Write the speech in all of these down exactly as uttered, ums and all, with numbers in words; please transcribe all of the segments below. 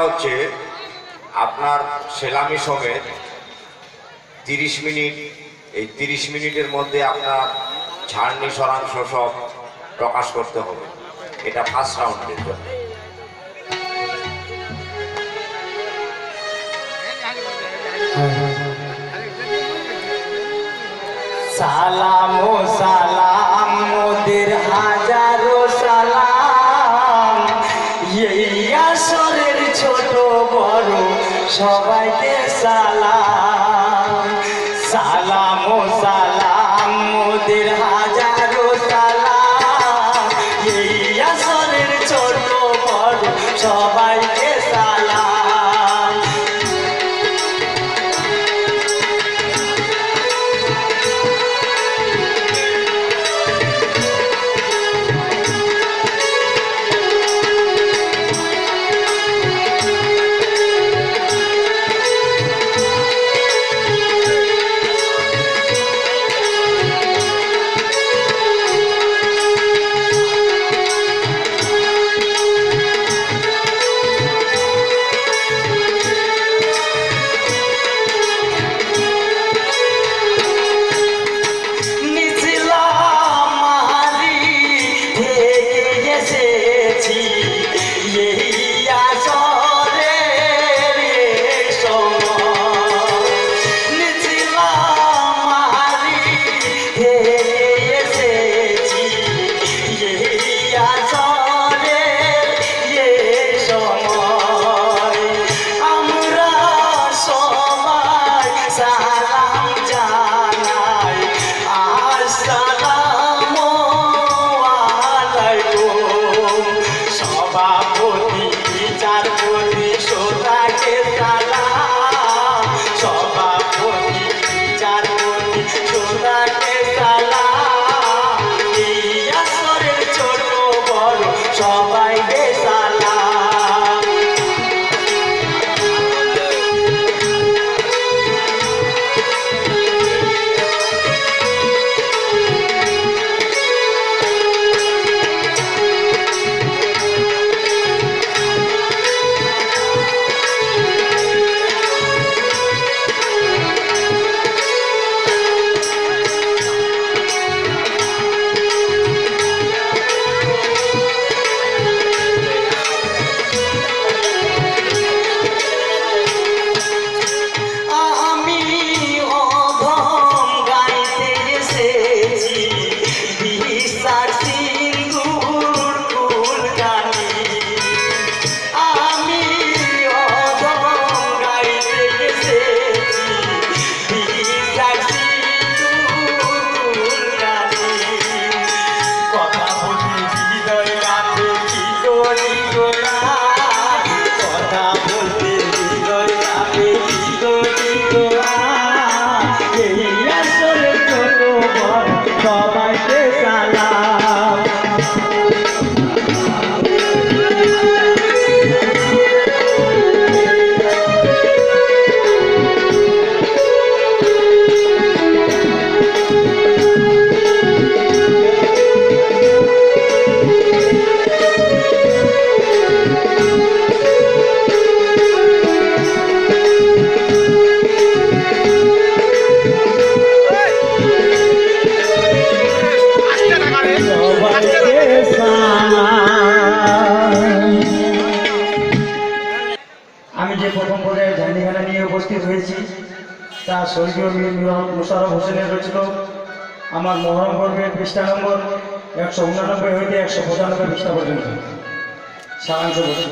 হচ্ছে আপনার সেলামি সমেত তিরিশ মিনিট, এই তিরিশ মিনিটের মধ্যে আপনার ঝাড়নি সরাংশ সব প্রকাশ করতে হবে। এটা ফার্স্ট রাউন্ডের জন্য। সালাম ও সালাম মোদের হাজারো সালাম, এই আসরের ছোট বড় সবাইকে সালাম। সালাম ও সালাম মোদের হাজারো সালাম, এই আসরের ছোট বড় সবাইকে সালাম। স্বর্গীয় মোশাররফ হোসেনের রচিত আমার মহরম পর্বের পৃষ্ঠা নম্বর একশো উনানব্বই হইতে একশো পঁচানব্বই পৃষ্ঠা পর্যন্ত সারাংশ বলছি।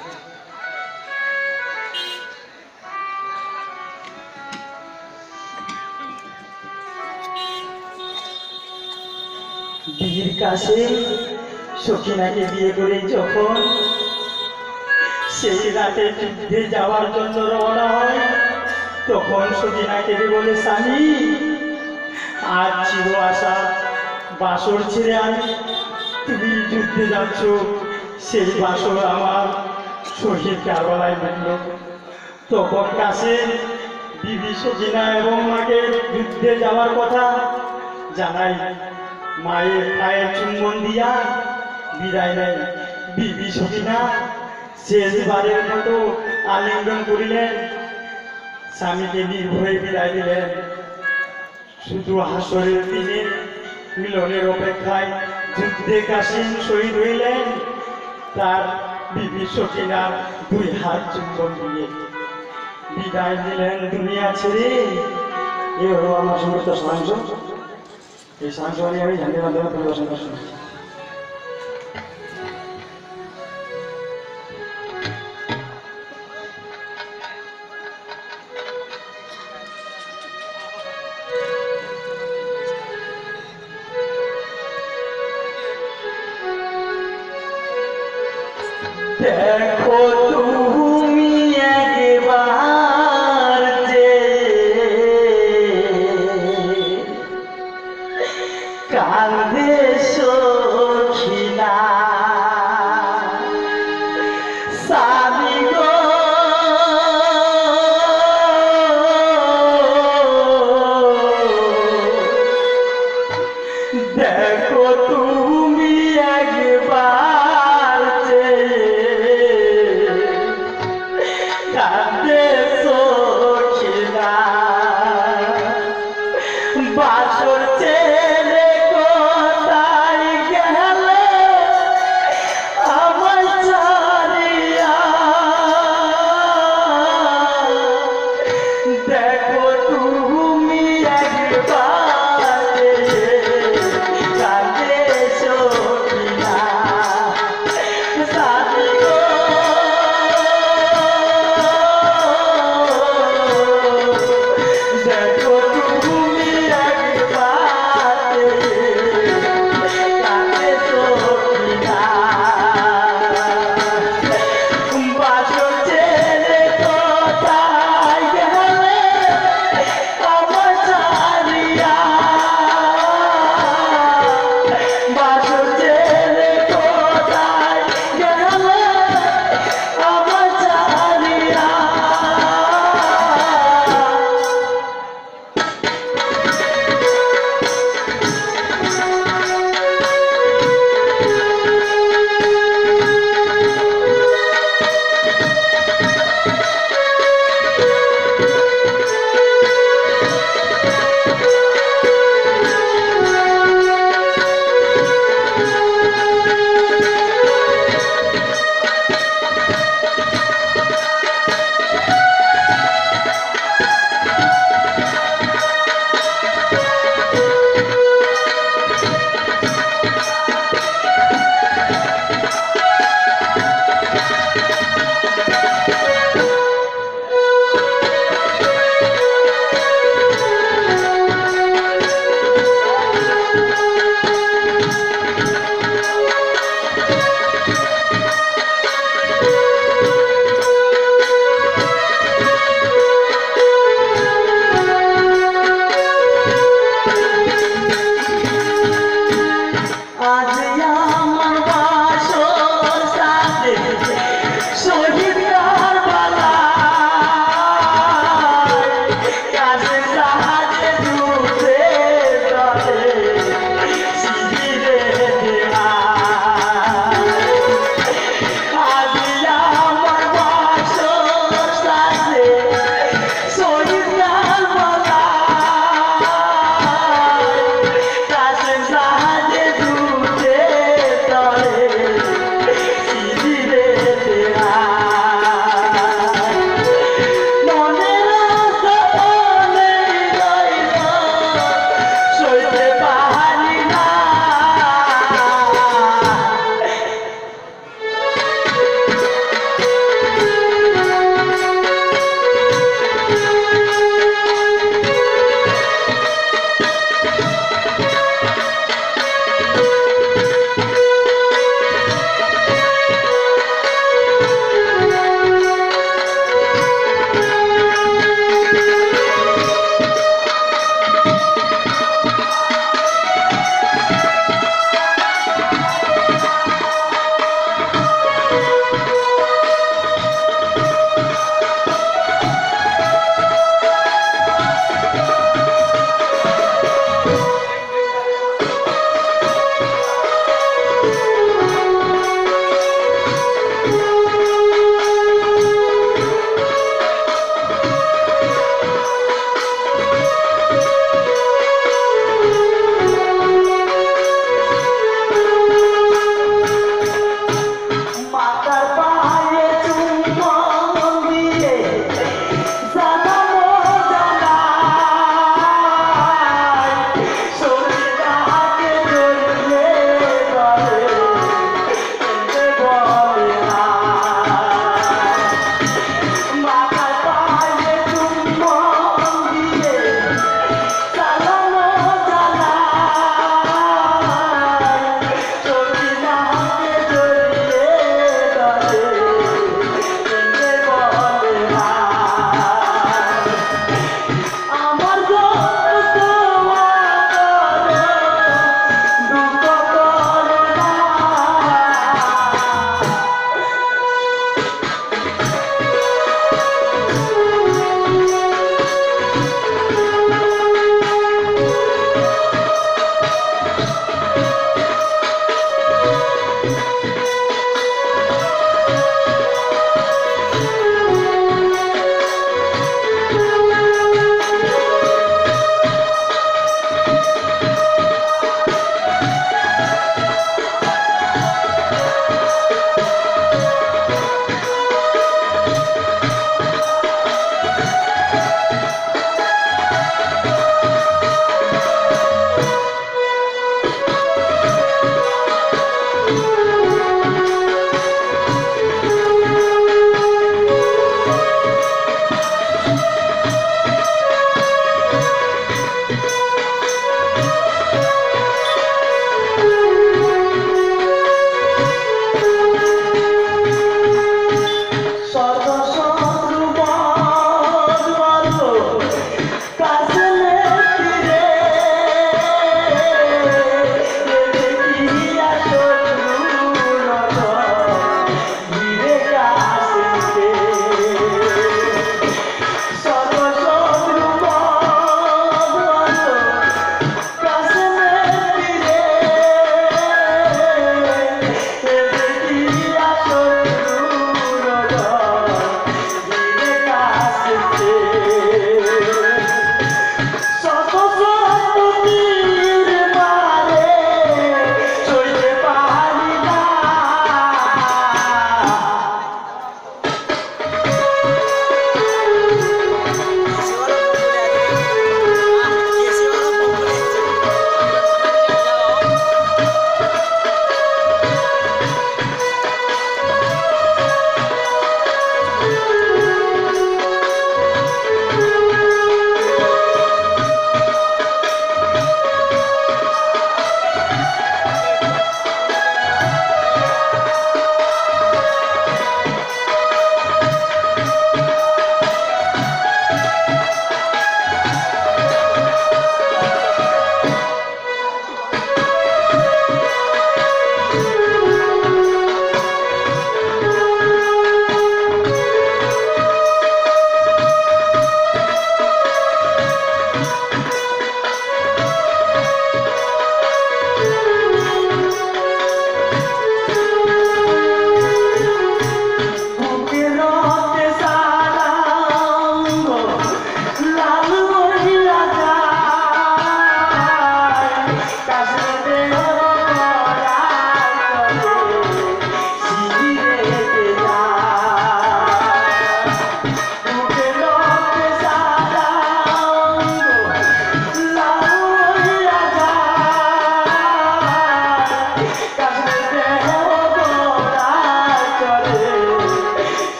বীর কাসেম সখিনাকে বিয়ে করে যখন সেই রাতে যুদ্ধে যাওয়ার জন্য রওনা হয়, তখন সখিনাকে বলে, স্বামী আজ চির আশা বাসর ছেড়ে আমি তুমি যুদ্ধে যাচ্ছ, সেই বাসর আমার শহীদ কারবালায় মিলল। তখন কাসেম বিবি সখিনা এবং মাকে যুদ্ধে যাওয়ার কথা জানাই, মায়ের পায়ের চুম্বন দিয়া বিদায় নেয়। বিবি সখিনা শেষবারের মতো আলিঙ্গন করিলেন, স্বামীকে নির্ভয়ে বিদায় দিলেন। শুধু হাসরের দিনে মিলনের অপেক্ষায় যুদ্ধে কাসিম শহীদ হইলেন, তার বিবি সকিনার দুই হাত চুম্বন দিয়ে বিদায় দিলেন দুনিয়া ছেড়ে। এ হলো আমার সমস্ত সাহায্য। এই সাহায্য নিয়ে আমি ঝান্ডির মাধ্যমে পরিবেশন করে শুনেছি। দেখো তুমি একবার যে কাঁদে সখিনা, স্বামী গো দেখো তুমি একবার যে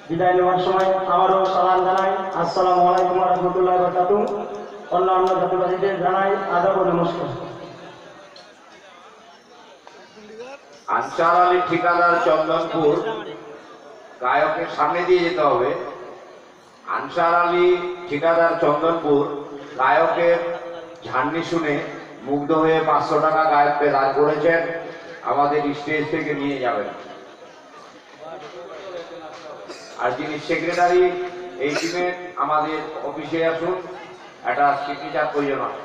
বিদায় নেওয়ার সময় আবারও সালাম জানাই, আসসালামু আলাইকুম ওয়া রাহমাতুল্লাহি ওয়া বারাকাতুহু। অন্যান্য জাতিবাসীদের জানাই আদাব ও নমস্কার। আনসার আলী ঠিকাদার চন্দনপুর গায়কের সামনে দিয়ে যেতে হবে। আনসার আলী ঠিকাদার চন্দনপুর গায়কের ঝান্ডি শুনে মুগ্ধ হয়ে পাঁচশো টাকা গায়ককে দান করেছেন, আমাদের স্টেজ থেকে নিয়ে যাবেন। আর যিনি সেক্রেটারি এই টিমের আমাদের অফিসে আসুন, একটা সিগনেচার প্রয়োজন আছে।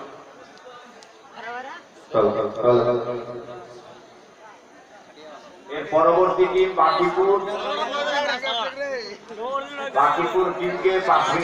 এর পরবর্তী টিম বাকিপুর বাকিপুর টিমকে পাঁচ